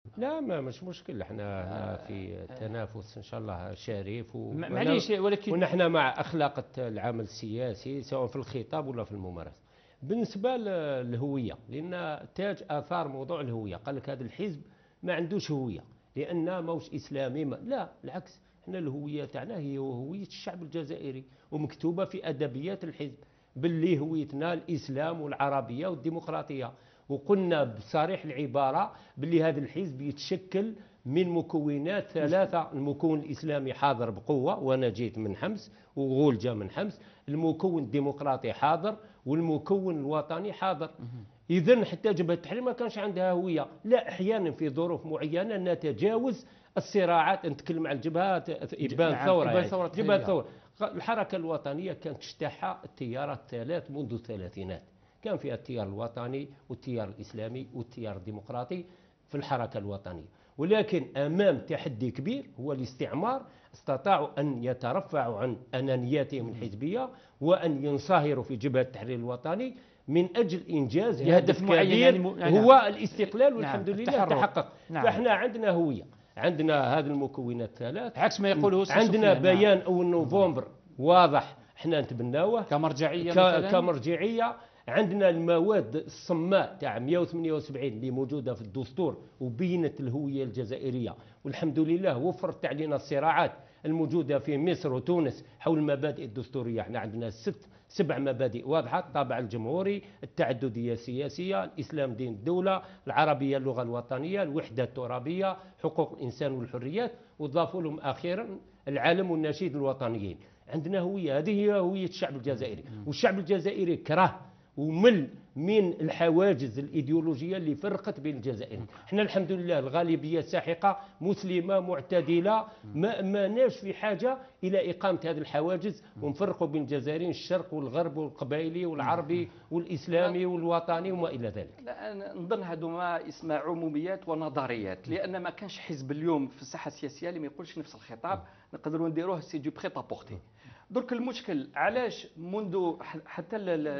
لا، ما مش مشكل، احنا في تنافس ان شاء الله شريف معليش ولكن ونحن مع اخلاق العمل السياسي سواء في الخطاب ولا في الممارسه. بالنسبه للهويه، لان تاج اثار موضوع الهويه، قال لك هذا الحزب ما عندوش هويه لان ماهوش اسلامي، ما لا بالعكس، احنا الهويه تاعنا هي هويه الشعب الجزائري، ومكتوبه في ادبيات الحزب باللي هويتنا الاسلام والعربيه والديمقراطيه. وقلنا بصريح العبارة باللي هذا الحزب يتشكل من مكونات ثلاثة: المكون الإسلامي حاضر بقوة، وأنا جيت من حمص وغول جا من حمص، المكون الديمقراطي حاضر، والمكون الوطني حاضر. إذن حتى جبهة التحرير ما كانش عندها هوية، لا، أحيانا في ظروف معينة نتجاوز الصراعات، نتكلم عن الجبهات إبان نعم ثورة، إبان يعني ثورة جبهة تحريرية. ثورة. الحركة الوطنية كانت اجتاحها التيارات الثلاث منذ الثلاثينات، كان فيها التيار الوطني والتيار الإسلامي والتيار الديمقراطي في الحركة الوطنية. ولكن أمام تحدي كبير هو الاستعمار، استطاعوا أن يترفعوا عن أنانياتهم الحزبية وأن ينصهروا في جبهة التحرير الوطني من أجل إنجاز هدف معين، كبير يعني هو الاستقلال، نعم والحمد لله التحرر. تحقق. نعم. فإحنا عندنا هوية، عندنا هذه المكونات الثلاث، عكس ما يقوله عندنا سفيان. بيان نعم. أول نوفمبر واضح احنا نتبناوه كمرجعية مثلا. كمرجعية. عندنا المواد الصماء تاع 178 اللي موجودة في الدستور وبينت الهوية الجزائرية، والحمد لله وفرت علينا الصراعات الموجودة في مصر وتونس حول المبادئ الدستورية. احنا عندنا سبع مبادئ واضحة: الطابع الجمهوري، التعددية السياسية، الإسلام دين الدولة، العربية اللغة الوطنية، الوحدة الترابية، حقوق الإنسان والحريات، وضافوا لهم أخيرا العالم والنشيد الوطنيين. عندنا هوية، هذه هي هوية الشعب الجزائري، والشعب الجزائري كره ومل من الحواجز الإيديولوجية اللي فرقت بين الجزائريين. احنا الحمد لله الغالبية الساحقة مسلمة معتدلة، ما ناش في حاجة إلى إقامة هذه الحواجز ونفرقوا بين الجزائريين الشرق والغرب والقبائلي والعربي والإسلامي والوطني وما إلى ذلك. لا، نظن هذو ما اسمها عموميات ونظريات، لان ما كانش حزب اليوم في الساحه السياسيه اللي ما يقولش نفس الخطاب نقدروا نديروه سي دو بري بورتي. درك المشكل علاش منذ حتى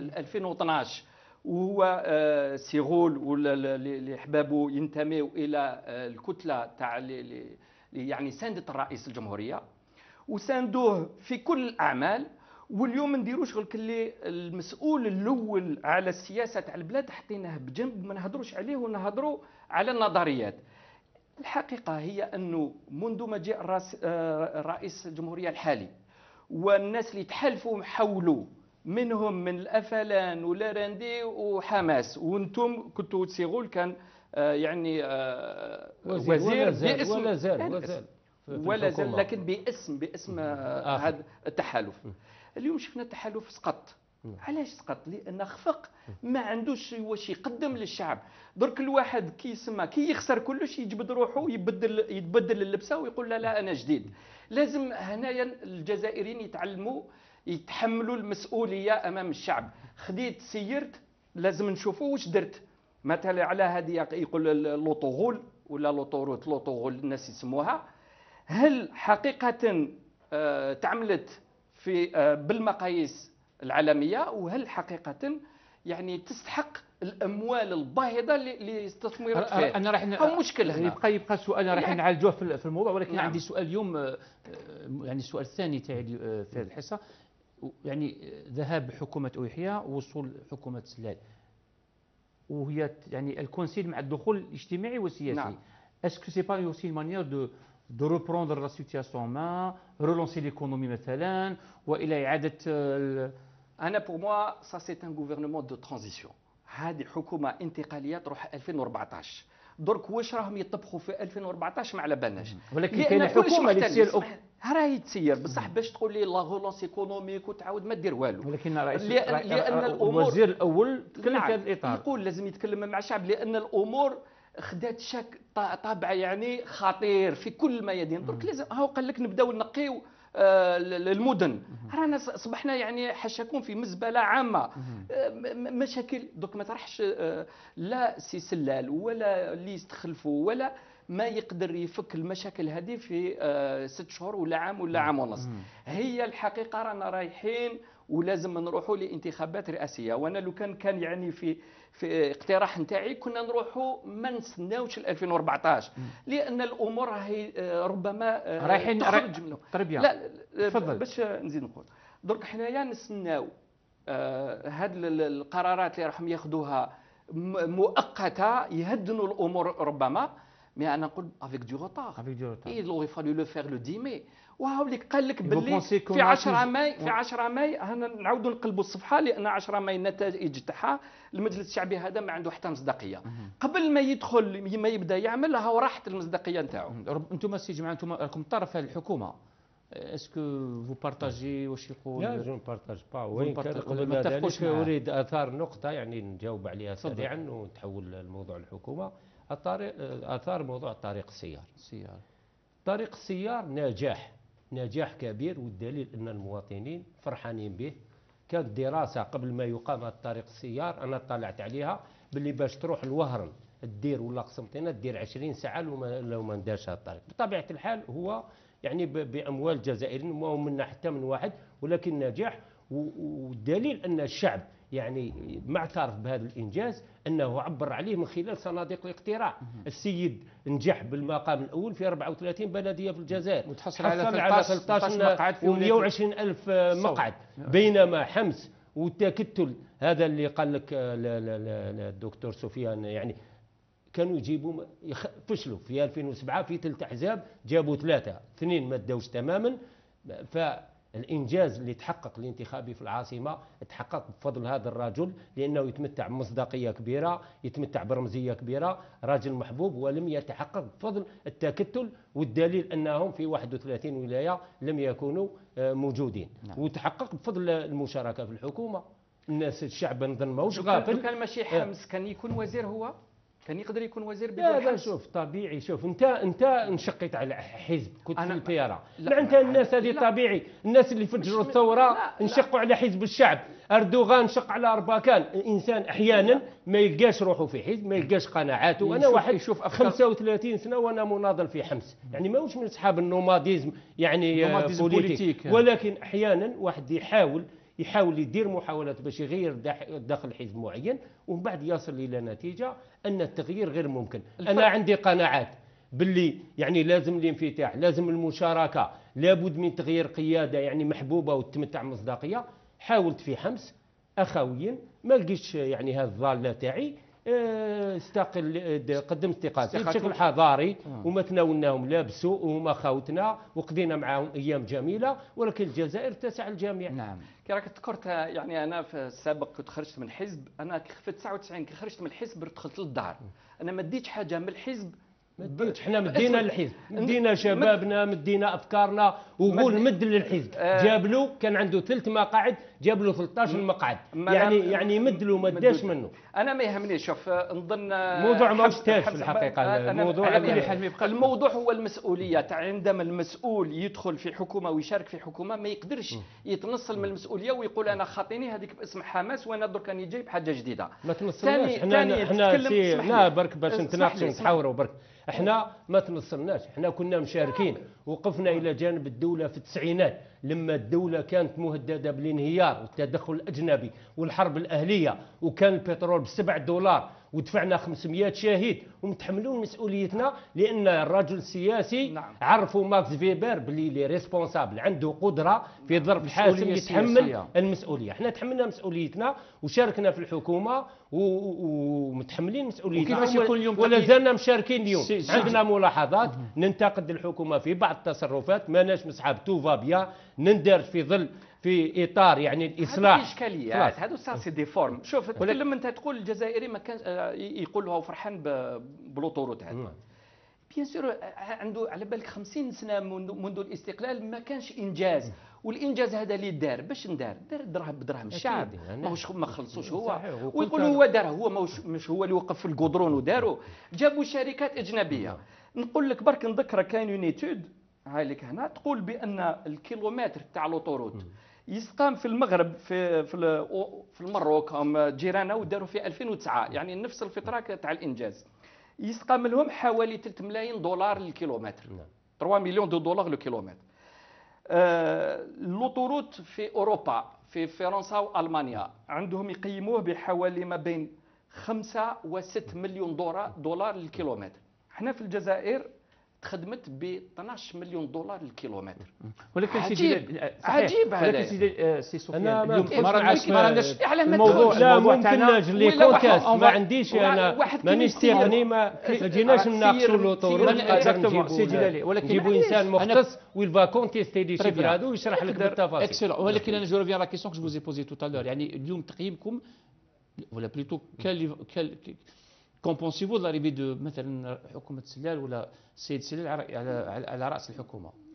2012 وهو سيغول ولا اللي حبابه ينتميوا الى الكتله تاع يعني ساندت الرئيس الجمهوريه وساندوه في كل الاعمال، واليوم نديرو شغل كلي المسؤول الاول على السياسه تاع البلاد حطيناه بجنب ما نهضروش عليه ونهضروا على النظريات. الحقيقه هي انه منذ ما جاء رئيس الجمهوريه الحالي والناس اللي تحالفوا حوله، منهم من الافلان ولاراندي وحماس، وانتم كنتوا تسيغول كان يعني وزير باسم ولا زال لكن باسم هذا التحالف. اليوم شفنا التحالف سقط. علاش سقط؟ لان خفق، ما عندوش واش يقدم للشعب. درك الواحد كي يسمى كي يخسر كلش يجبد روحه يتبدل اللبسه ويقول لا لا انا جديد. لازم هنايا الجزائريين يتعلموا يتحملوا المسؤوليه امام الشعب. خديت سيرت لازم نشوفوا واش درت. مثلا على هذه يقول لوطوغول ولا لوطوروت، لوطوغول الناس يسموها، هل حقيقة تعملت في بالمقاييس العالمية، وهل حقيقة يعني تستحق الأموال الباهظة لاستثمرت فيها؟ أنا راح مشكلة هنا. يبقى سؤال راح يعني نعالجوه في الموضوع، ولكن نعم. عندي سؤال اليوم، يعني السؤال الثاني تاعي في هذه الحصة، يعني ذهاب حكومة أويحيى ووصول حكومة سلال، وهي يعني الكونسيل مع الدخول الاجتماعي والسياسي. نعم. Est-ce que c'est pas aussi une manière de reprendre la situation en main, relancer l'économie مثلا، والى اعاده أنا pour moi ça c'est un gouvernement de transition. هذه حكومة انتقالية تروح 2014. درك واش راهم يطبخوا في 2014 ما على بالناش، ولكن كاين حكومه اللي تسير راهي تسير بصح باش تقول لي لا ريلونس ايكونوميك وتعاود ما دير والو. ولكن لأن الامور الوزير الاول تكلم في هذا الاطار، يقول لازم يتكلم مع الشعب لان الامور خدات طابع يعني خطير في كل الميادين. درك لازم هاو قال لك نبداو نقيو المدن. رانا صبحنا يعني حشاكون في مزبله عامه. مشاكل دوك ما طرحش لا سي سلال ولا اللي يستخلفوا ولا ما يقدر يفك المشاكل هذه في 6 شهور ولا عام ولا عام ونص. هي الحقيقه رانا رايحين ولازم نروحوا لانتخابات رئاسيه. وانا لو كان يعني في اقتراح نتاعي كنا نروحوا ما نستناوش 2014 لان الامور راهي ربما رايحين تخرج منه. لا تفضل باش نزيد نقول درك حنايا نستناو هاد القرارات اللي راهم ياخذوها مؤقته يهدنوا الامور ربما. مي انا نقول افيك دو روتار il aurait fallu le faire le 10 ماي. وهاو اللي قال لك باللي في 10 ماي في 10 ماي نعاودوا نقلبوا الصفحه لان 10 ماي النتائج تاعها المجلس الشعبي هذا ما عنده حتى مصداقيه. قبل ما يدخل ما يبدا يعمل هاو راحت المصداقيه نتاعو. انتم سي جماعه انتم راكم طرف هذه الحكومه. اسكو فو بارطاجي واش يقول؟ لا جو بارطاج با. وين كان قبل ذلك اريد اثار نقطه يعني نجاوب عليها سريعا ونتحول لموضوع الحكومه. اثار موضوع طريق السيار. طريق السيار نجاح كبير، والدليل ان المواطنين فرحانين به. كانت دراسه قبل ما يقام طريق السيار انا طلعت عليها باللي باش تروح الوهرن الدير ولا قسنطينه دير 20 ساعه لو ما ندارش هذا الطريق. بطبيعه الحال هو يعني باموال الجزائريين ما هو منا حتى من واحد، ولكن نجاح. والدليل ان الشعب يعني معترف بهذا الانجاز انه عبر عليه من خلال صناديق الاقتراع. السيد نجح بالمقام الاول في 34 بلديه في الجزائر، وتحصل على 13 مقعد و120 الف مقعد. بينما حمص والتكتل هذا اللي قال لك الدكتور سفيان يعني كانوا يجيبوا فشلوا في 2007 في 3 احزاب جابوا 3 2 ما داوش تماما. فالانجاز اللي تحقق الانتخابي في العاصمه تحقق بفضل هذا الرجل، لانه يتمتع بمصداقيه كبيره، يتمتع برمزيه كبيره، راجل محبوب، ولم يتحقق بفضل التكتل. والدليل انهم في 31 ولايه لم يكونوا موجودين. وتحقق بفضل المشاركه في الحكومه. الناس الشعب نظن ماهوش غافل. كان ماشي حمص كان يكون وزير، هو كان يقدر يكون وزير بدون لا شوف طبيعي. شوف انت انشقيت على حزب كنت في التيارة. لا انت الناس هذه طبيعي. الناس اللي فجروا الثوره انشقوا على حزب الشعب. اردوغان شق على ارباكان. الانسان احيانا ما يلقاش روحه في حزب، ما يلقاش قناعاته. انا واحد 35 سنه وانا مناضل في حمص، يعني ماهوش من اصحاب النوماديزم يعني بوليتيك. ولكن احيانا واحد يحاول يدير محاولات باش يغير داخل حزب معين، ومن بعد يصل الى نتيجه ان التغيير غير ممكن. انا عندي قناعات باللي يعني لازم الانفتاح، لازم المشاركه، لابد من تغيير قياده يعني محبوبه وتتمتع مصداقيه. حاولت في حمص اخويا ما لقيتش يعني هذا الضاله تاعي. قدمت استقالتي بشكل حضاري وما تناولناهم لا بسوء، وهما خاوتنا وقضينا معاهم ايام جميله، ولكن الجزائر تسع الجميع. نعم. كي راك تذكرت يعني انا في السابق كنت خرجت من حزب. انا في 99 كي خرجت من الحزب دخلت للدار. انا ما ديتش حاجه من الحزب. احنا مدينا للحزب، مدينا شبابنا، مدينا افكارنا، وقول مد للحزب. جاب له كان عنده 3 مقاعد جاب له 13 مقعد، يعني مد له ما داش منه. انا ما يهمنيش. شوف نظن موضوع ما تاش في الحقيقه. الموضوع هو المسؤوليه تاع عندما المسؤول يدخل في حكومه ويشارك في حكومه ما يقدرش يتنصل من المسؤوليه ويقول انا خاطيني هذيك باسم حماس وانا درك راني جايب حاجه جديده. ما تنصلناش احنا برك باش نتناقشوا نتحاوروا برك. احنا ما تنصلناش، احنا كنا مشاركين، وقفنا الى جانب الدوله في التسعينات لما الدوله كانت مهدده بالانهيار والتدخل الاجنبي والحرب الاهليه، وكان البترول ب$7 ودفعنا 500 شهيد ومتحملون مسؤوليتنا، لان الرجل السياسي عرفوا ماكس فيبر باللي لي ريسبونسابل عنده قدره في ظرف حاسم يتحمل المسؤوليه. احنا تحملنا مسؤوليتنا وشاركنا في الحكومه ومتحملين مسؤوليتنا ولا زلنا مشاركين اليوم. عندنا ملاحظات، ننتقد الحكومه في بعض التصرفات، ماناش مصحاب توفا بيا، نندرج في اطار يعني الاصلاح. هذه اشكاليات، هذو سي دي فورم. شوف تكلم انت تقول الجزائري ما كان يقول له فرحان بلوطوروت هذا. بيان سور عنده على بالك 50 سنه منذ الاستقلال ما كانش انجاز، والانجاز هذا اللي دار باش دار دراهم بدراهم الشعب، ماهوش ما خلصوش هو. ويقول هو دار، هو مش هو اللي وقف في القدرون وداروا، جابوا شركات اجنبيه. نقول لك برك نذكر كاين اون ايتود هاي لك هنا تقول بان الكيلومتر تاع لوطوروت يسقام في المغرب في المروك هم جيراننا وداروا في 2009 يعني نفس الفتره تاع الانجاز، يسقام لهم حوالي 3 ملايين دولار للكيلومتر. 3 مليون دولار للكيلومتر. اللوطوروت في اوروبا في فرنسا والمانيا عندهم يقيموه بحوالي ما بين 5 و6 مليون دولار للكيلومتر. احنا في الجزائر تخدمت ب 12 مليون دولار للكيلومتر. ولكن عجيب عجيب هذا. ولكن سي سفيان أنا ما اليوم ما نتفقش راناش الموضوع لا ممكن تاعنا نجلي ولا كونتاست واحد- ما عنديش انا واحد مانيش كيما تقني ما جيناش نناقشوا لوطور سي جلالي، ولكن نجيبوا انسان مختص ويل فا كونتيستي دي Très شيفر bien. هذا ويشرح لك بالتفاصيل. Excellent. ولكن انا جو ريفيان لا كيسيون كو جو بوزي تو تالور، يعني اليوم تقييمكم ولا بليتو كون بونسيفو لاريفي دو مثلا حكومه سلال ولا السيد سلال على راس الحكومه؟